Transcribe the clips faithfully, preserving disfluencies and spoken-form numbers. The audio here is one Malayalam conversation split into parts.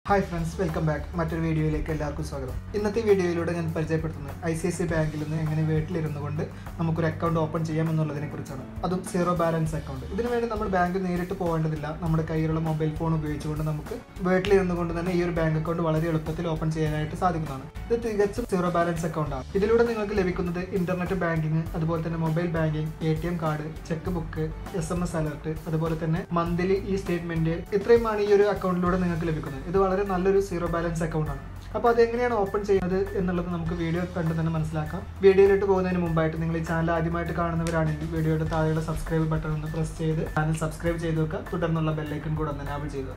Hi friends, welcome back. മറ്റൊരു വീഡിയോയിലേക്ക് എല്ലാവർക്കും സ്വാഗതം. ഇന്നത്തെ വീഡിയോയിലൂടെ ഞാൻ പരിചയപ്പെടുത്തുന്നത് I C I C I ബാങ്കിൽ നിന്ന് എങ്ങനെ വീട്ടിലിരുന്നു കൊണ്ട് നമുക്കൊരു അക്കൗണ്ട് ഓപ്പൺ ചെയ്യാമെന്നുള്ളതിനെ കുറിച്ചാണ്. അതും സീറോ ബാലൻസ് അക്കൗണ്ട്. ഇതിനു വേണ്ടി നമ്മൾ ബാങ്ക് നേരിട്ട് പോകേണ്ടതില്ല. നമ്മുടെ കയ്യിലുള്ള മൊബൈൽ ഫോൺ ഉപയോഗിച്ചുകൊണ്ട് നമുക്ക് വീട്ടിലിരുന്നു കൊണ്ട് തന്നെ ഈ ഒരു ബാങ്ക് അക്കൗണ്ട് വളരെ എളുപ്പത്തിൽ ഓപ്പൺ ചെയ്യാനായിട്ട് സാധിക്കുന്നതാണ്. ഇത് തികച്ചും സീറോ ബാലൻസ് അക്കൗണ്ടാണ്. ഇതിലൂടെ നിങ്ങൾക്ക് ലഭിക്കുന്നത് ഇന്റർനെറ്റ് ബാങ്കിങ്, അതുപോലെ തന്നെ mobile banking, A T M card, cheque book, S M S alert, അതുപോലെ തന്നെ മന്ത്ലി ഈ സ്റ്റേറ്റ്മെന്റ്, ഇത്രയുമാണ് ഈ ഒരു അക്കൗണ്ടിലൂടെ നിങ്ങൾക്ക് ലഭിക്കുന്നത്. ഇത് വളരെ നല്ലൊരു സീറോ ബാലൻസ് അക്കൗണ്ട് ആണ്. അപ്പോൾ അത് എങ്ങനെയാണ് ഓപ്പൺ ചെയ്യുന്നത് എന്നുള്ളത് നമുക്ക് വീഡിയോ കണ്ട് തന്നെ മനസ്സിലാക്കാം. വീഡിയോയിലോട്ട് പോകുന്നതിന് മുമ്പായിട്ട് നിങ്ങൾ ഈ ചാനൽ ആദ്യമായിട്ട് കാണുന്നവരാണെങ്കിൽ വീഡിയോയുടെ താഴെയുള്ള സബ്സ്ക്രൈബ് ബട്ടൺ ഒന്ന് പ്രസ് ചെയ്ത് ചാനൽ സബ്സ്ക്രൈബ് ചെയ്ത് വെക്കുക. തുടർന്നുള്ള ബെല്ലൈക്കൺ കൂടെ ഒന്ന് എനാബിൾ ചെയ്തു.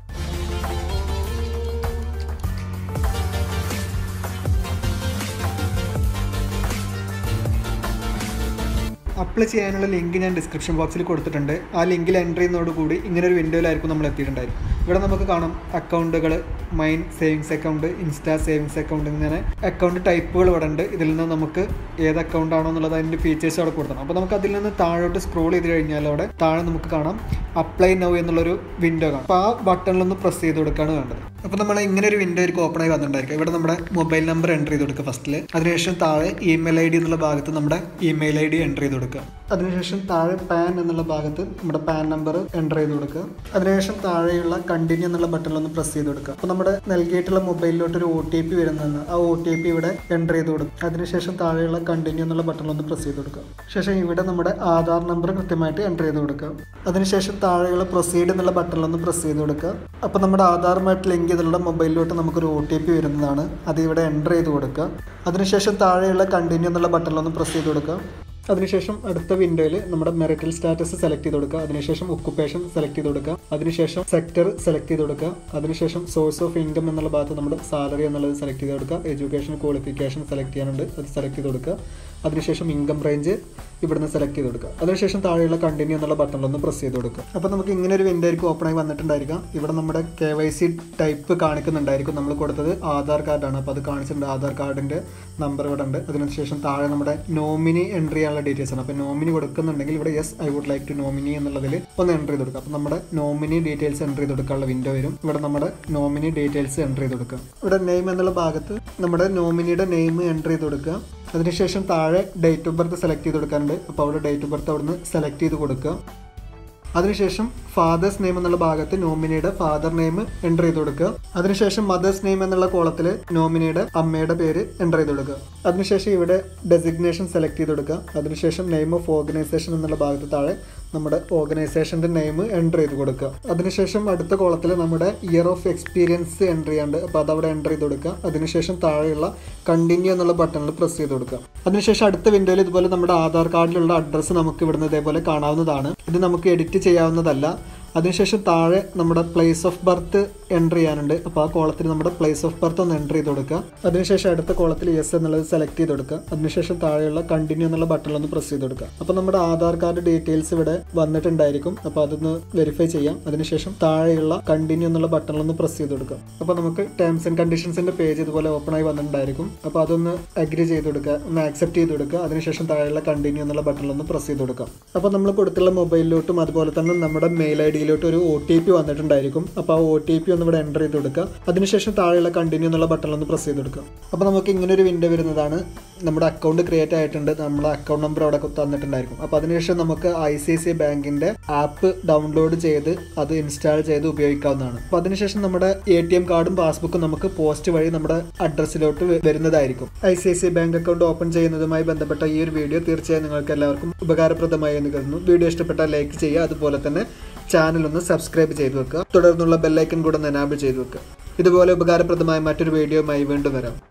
അപ്ലൈ ചെയ്യാനുള്ള ലിങ്ക് ഞാൻ ഡിസ്ക്രിപ്ഷൻ ബോക്സിൽ കൊടുത്തിട്ടുണ്ട്. ആ ലിങ്കിൽ എൻ്റർ ചെയ്യുന്നതോടുകൂടി ഇങ്ങനെ ഒരു വിൻഡോയിലായിരിക്കും നമ്മൾ എത്തിയിട്ടുണ്ടായിരിക്കും. ഇവിടെ നമുക്ക് കാണാം അക്കൗണ്ടുകൾ, mine savings account, insta savings account, ഇങ്ങനെ അക്കൗണ്ട് ടൈപ്പുകൾ ഇവിടെ ഉണ്ട്. ഇതിൽ നിന്ന് നമുക്ക് ഏത് അക്കൗണ്ട് ആണോ എന്നുള്ളത് അതിൻ്റെ ഫീച്ചേഴ്സ് അവിടെ കൊടുക്കണം. അപ്പോൾ നമുക്ക് അതിൽ നിന്ന് താഴോട്ട് സ്ക്രോൾ ചെയ്ത് കഴിഞ്ഞാൽ അവിടെ താഴെ നമുക്ക് കാണാം അപ്ലൈ നൗ എന്നുള്ളൊരു വിൻഡോ കാണാം. അപ്പോൾ ആ ബട്ടണിലൊന്ന് പ്രസ് ചെയ്ത് കൊടുക്കുകയാണ് വേണ്ടത്. അപ്പോൾ നമ്മൾ ഇങ്ങനെ ഒരു വിൻഡോ ആയിരിക്കും ഓപ്പൺ ആയി വന്നിട്ടുണ്ടായിരിക്കും. ഇവിടെ നമ്മുടെ മൊബൈൽ നമ്പർ എൻ്റർ ചെയ്ത് കൊടുക്കുക ഫസ്റ്റിൽ. അതിനുശേഷം താഴെ ഇമെയിൽ ഐ ഡി എന്നുള്ള ഭാഗത്ത് നമ്മുടെ ഇമെയിൽ ഐ ഡി എൻ്റർ ചെയ്ത് കൊടുക്കുക. അതിനുശേഷം താഴെ പാൻ എന്നുള്ള ഭാഗത്ത് നമ്മുടെ പാൻ നമ്പർ എൻ്റർ ചെയ്ത് കൊടുക്കുക. അതിനുശേഷം താഴെയുള്ള കണ്ടിന്യൂ എന്നുള്ള ബട്ടണിലൊന്ന് പ്രസ് ചെയ്ത് കൊടുക്കുക. അപ്പോൾ നമ്മുടെ നൽകിയിട്ടുള്ള മൊബൈലിലോട്ട് ഒരു ഒ ടി പി വരുന്നതെന്ന് ആ ഒ ടി പി ഇവിടെ എൻ്റർ ചെയ്ത് കൊടുക്കുക. അതിനുശേഷം താഴെയുള്ള കണ്ടിന്യൂ എന്നുള്ള ബട്ടണിലൊന്ന് പ്രസ് ചെയ്ത് കൊടുക്കുക. ശേഷം ഇവിടെ നമ്മുടെ ആധാർ നമ്പർ കൃത്യമായിട്ട് എൻ്റർ ചെയ്ത് കൊടുക്കുക. അതിനുശേഷം താഴെയുള്ള പ്രൊസീഡ് എന്നുള്ള ബട്ടണിലൊന്ന് പ്രസ് ചെയ്ത് കൊടുക്കുക. അപ്പോൾ നമ്മുടെ ആധാറുമായിട്ട് ലിങ്ക് ചെയ്തിട്ടുള്ള മൊബൈലിലോട്ട് നമുക്കൊരു ഒ ടി പി വരുന്നതാണ്. അത് ഇവിടെ എൻ്റർ ചെയ്ത് കൊടുക്കുക. അതിനുശേഷം താഴെയുള്ള കണ്ടിന്യൂ എന്നുള്ള ബട്ടണിലൊന്ന് പ്രസ് ചെയ്ത് കൊടുക്കുക. അതിനുശേഷം അടുത്ത വിൻഡോയിൽ നമ്മുടെ മെറിറ്റൽ സ്റ്റാറ്റസ് സെലക്ട് ചെയ്ത് കൊടുക്കുക. അതിനുശേഷം ഒക്കുപ്പേഷൻ സെലക്ട് ചെയ്ത് കൊടുക്കുക. അതിനുശേഷം സെക്ടർ സെലക്ട് ചെയ്ത് കൊടുക്കുക. അതിനുശേഷം സോഴ്സ് ഓഫ് ഇൻകം എന്നുള്ള ഭാഗത്ത് നമ്മുടെ സാലറി എന്നുള്ളത് സെലക്ട് ചെയ്ത് കൊടുക്കുക. എഡ്യൂക്കേഷൻ ക്വാളിഫിക്കേഷൻ സെലക്ട് ചെയ്യാനുണ്ട്, അത് സെലക്ട് ചെയ്ത് കൊടുക്കുക. അതിനുശേഷം ഇൻകം റേഞ്ച് ഇവിടുന്ന് സെലക്ട് ചെയ്ത് കൊടുക്കുക. അതിനുശേഷം താഴെയുള്ള കണ്ടിന്യൂ എന്നുള്ള ബട്ടണിലൊന്ന് പ്രസ് ചെയ്ത് കൊടുക്കുക. അപ്പോൾ നമുക്ക് ഇങ്ങനെ ഒരു വിൻഡോ ആയിരിക്കും ഓപ്പൺ ആയി വന്നിട്ടുണ്ടായിരിക്കാം. ഇവിടെ നമ്മുടെ കെ വൈ സി ടൈപ്പ് കാണിക്കുന്നുണ്ടായിരിക്കും. നമ്മൾ കൊടുത്തത് ആധാർ കാർഡാണ്. അപ്പോൾ അത് കാണിച്ചിട്ടുണ്ട്. ആധാർ കാർഡിൻ്റെ നമ്പർ ഇവിടെ ഉണ്ട്. അതിനുശേഷം താഴെ നമ്മുടെ നോമിനി എൻട്രി ചെയ്യാനുള്ള ഡീറ്റെയിൽസ് ആണ്. അപ്പോൾ നോമിനി കൊടുക്കുന്നുണ്ടെങ്കിൽ ഇവിടെ yes I would like to nominee എന്നുള്ളതിൽ ഒന്ന് എൻട്രി ചെയ്ത് കൊടുക്കുക. അപ്പോൾ നമ്മുടെ നോമിനി ഡീറ്റെയിൽസ് എൻട്രി ചെയ്ത് കൊടുക്കാനുള്ള വിൻഡോ വരും. ഇവിടെ നമ്മുടെ നോമിനി ഡീറ്റെയിൽസ് എൻട്രി ചെയ്ത് കൊടുക്കുക. ഇവിടെ നെയിം എന്നുള്ള ഭാഗത്ത് നമ്മുടെ നോമിനിയുടെ നെയിം എൻട്രി ചെയ്ത് കൊടുക്കുക. അതിനുശേഷം താഴെ ഡേറ്റ് ഓഫ് ബർത്ത് സെലക്ട് ചെയ്ത് കൊടുക്കാനുണ്ട്. അപ്പോൾ അവിടെ ഡേറ്റ് ഓഫ് ബർത്ത് അവിടുന്ന് സെലക്ട് ചെയ്ത് കൊടുക്കുക. അതിനുശേഷം ഫാദേഴ്സ് നെയിം എന്നുള്ള ഭാഗത്ത് നോമിനിയുടെ ഫാദർ നെയിം എൻ്റർ ചെയ്ത് കൊടുക്കുക. അതിനുശേഷം മദേഴ്സ് നെയിം എന്നുള്ള കോളത്തിൽ നോമിനിയുടെ അമ്മയുടെ പേര് എൻ്റർ ചെയ്ത് കൊടുക്കുക. അതിനുശേഷം ഇവിടെ ഡെസിഗ്നേഷൻ സെലക്ട് ചെയ്ത് കൊടുക്കുക. അതിനുശേഷം നെയിം ഓഫ് ഓർഗനൈസേഷൻ എന്നുള്ള ഭാഗത്ത് താഴെ നമ്മുടെ ഓർഗനൈസേഷൻ്റെ നെയിം എൻ്റർ ചെയ്ത് കൊടുക്കുക. അതിനുശേഷം അടുത്ത കോളത്തിൽ നമ്മുടെ ഇയർ ഓഫ് എക്സ്പീരിയൻസ് എൻ്റർ ചെയ്യാണ്ട്, അപ്പോൾ അതവിടെ എൻ്റർ ചെയ്ത് കൊടുക്കുക. അതിനുശേഷം താഴെയുള്ള കണ്ടിന്യൂ എന്നുള്ള ബട്ടണിൽ പ്രസ് ചെയ്ത് കൊടുക്കുക. അതിനുശേഷം അടുത്ത വിൻഡോയിൽ ഇതുപോലെ നമ്മുടെ ആധാർ കാർഡിലുള്ള അഡ്രസ്സ് നമുക്ക് ഇവിടുന്ന് ഇതേപോലെ കാണാവുന്നതാണ്. ഇത് നമുക്ക് എഡിറ്റ് ചെയ്യാവുന്നതല്ല. അതിനുശേഷം താഴെ നമ്മുടെ പ്ലേസ് ഓഫ് ബർത്ത് എൻ്റർ ചെയ്യാനുണ്ട്. അപ്പോൾ ആ കോളത്തിൽ നമ്മുടെ പ്ലേസ് ഓഫ് ബർത്ത് ഒന്ന് എൻ്റർ ചെയ്ത് കൊടുക്കുക. അതിനുശേഷം അടുത്ത കോളത്തിൽ യെസ് എന്നുള്ളത് സെലക്ട് ചെയ്ത് കൊടുക്കുക. അതിനുശേഷം താഴെയുള്ള കണ്ടിന്യൂ എന്നുള്ള ബട്ടണിലൊന്ന് പ്രസ് ചെയ്ത് കൊടുക്കുക. അപ്പോൾ നമ്മുടെ ആധാർ കാർഡ് ഡീറ്റെയിൽസ് ഇവിടെ വന്നിട്ടുണ്ടായിരിക്കും. അപ്പോൾ അതൊന്ന് വെരിഫൈ ചെയ്യാം. അതിനുശേഷം താഴെയുള്ള കണ്ടിന്യൂ എന്നുള്ള ബട്ടണിലൊന്ന് പ്രസ് ചെയ്ത് കൊടുക്കുക. അപ്പോൾ നമുക്ക് ടേംസ് ആൻഡ് കണ്ടീഷൻസിൻ്റെ പേജ് ഇതുപോലെ ഓപ്പൺ ആയി വന്നിട്ടുണ്ടായിരിക്കും. അപ്പോൾ അതൊന്ന് അഗ്രി ചെയ്ത് കൊടുക്കുക, ഒന്ന് ആക്സെപ്റ്റ് ചെയ്ത് കൊടുക്കുക. അതിനുശേഷം താഴെയുള്ള കണ്ടിന്യൂ എന്നുള്ള ബട്ടണിലൊന്ന് പ്രസ് ചെയ്ത് കൊടുക്കുക. അപ്പോൾ നമ്മൾ കൊടുത്തുള്ള മൊബൈലിലോട്ടും അതുപോലെ തന്നെ നമ്മുടെ മെയിൽ ഐ ഡിയിലോട്ട് ഒരു ഒ ടി പി വന്നിട്ടുണ്ടായിരിക്കും. അപ്പോൾ ആ ഒ ടി പി ഒന്ന് ഇവിടെ എൻ്റർ ചെയ്ത് കൊടുക്കുക. അതിനുശേഷം താഴെയുള്ള കണ്ടിന്യൂ എന്നുള്ള ബട്ടണിലൊന്ന് പ്രസ് ചെയ്ത് കൊടുക്കുക. അപ്പോൾ നമുക്ക് ഇങ്ങനെ ഒരു വിൻഡോ വരുന്നതാണ്. നമ്മുടെ അക്കൗണ്ട് ക്രിയേറ്റ് ആയിട്ടുണ്ട്. നമ്മുടെ അക്കൗണ്ട് നമ്പർ അവിടെ തന്നിട്ടുണ്ടായിരിക്കും. അപ്പോൾ അതിനുശേഷം നമുക്ക് I C I C I ബാങ്കിൻ്റെ ആപ്പ് ഡൗൺലോഡ് ചെയ്ത് അത് ഇൻസ്റ്റാൾ ചെയ്ത് ഉപയോഗിക്കാവുന്നതാണ്. അപ്പോൾ അതിനുശേഷം നമ്മുടെ എ ടി എം കാർഡും പാസ്ബുക്കും നമുക്ക് പോസ്റ്റ് വഴി നമ്മുടെ അഡ്രസ്സിലോട്ട് വരുന്നതായിരിക്കും. I C I C I bank account open ചെയ്യുന്നതുമായി ബന്ധപ്പെട്ട ഈ ഒരു വീഡിയോ തീർച്ചയായും നിങ്ങൾക്ക് എല്ലാവർക്കും ഉപകാരപ്രദമായി എന്ന് കരുതുന്നു. വീഡിയോ ഇഷ്ടപ്പെട്ടാൽ ലൈക്ക് ചെയ്യുക. അതുപോലെ തന്നെ ചാനൽ ഒന്ന് സബ്സ്ക്രൈബ് ചെയ്ത് വെക്കുക. തുടർന്നുള്ള ബെല്ലൈക്കൺ കൂടെ ഒന്ന് എനാബിൾ ചെയ്ത് വെക്കുക. ഇതുപോലെ ഉപകാരപ്രദമായ മറ്റൊരു വീഡിയോയുമായി വീണ്ടും വരാം.